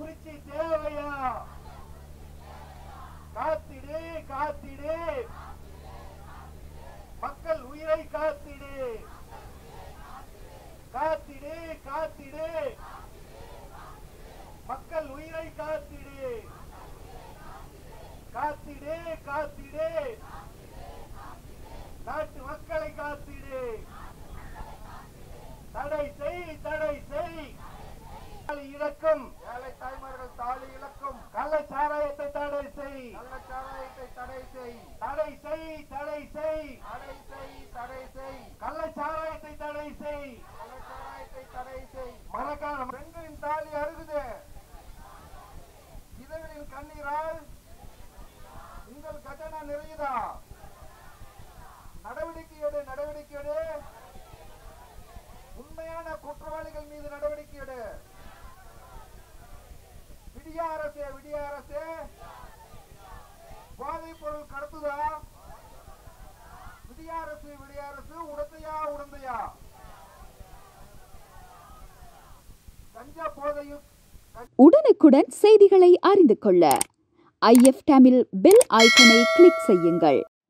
குறிச்சி தேவையா? காத்திடு காத்திடு, மக்கள் உயிரை காத்திடு. காத்திடு காத்திடு, மக்கள் உயிரை காத்திடு. காத்திடு காத்திடு, நாட்டு மக்களை காத்திடு. தடை செய் தடை செய், இழக்கும் ஏழை தாய்மார்கள் தாலி இழக்கும் கள்ளச்சாராயத்தை தடை செய். கள்ளச்சாராயத்தை தடை செய். தடை செய் தடை செய், தடை செய் தடை செய், கள்ளச்சாராயத்தை தடை செய். கள்ளச்சாராயத்தை தடை செய். மறக்காம பெண்களின் தாலி அருகுது. விதவைகளின் கண்ணீரால் உங்கள் கட்டணம் நிறையுதா? நடவடிக்கை எடு, நடவடிக்கை எடு. உண்மையான குற்றவாளிகள் மீது நடவடிக்கை எடு. விடிய அரசே, விடிய அரசே, போதைப் பொருள் கடத்துதா? விடிய அரசு, விடிய அரசு, உடந்தையா உடந்தையா? கஞ்சா போதையும். உடனுக்குடன் செய்திகளை அறிந்து கொள்ள IF தமிழ் பெல் ஐக்கனை கிளிக் செய்யுங்கள்.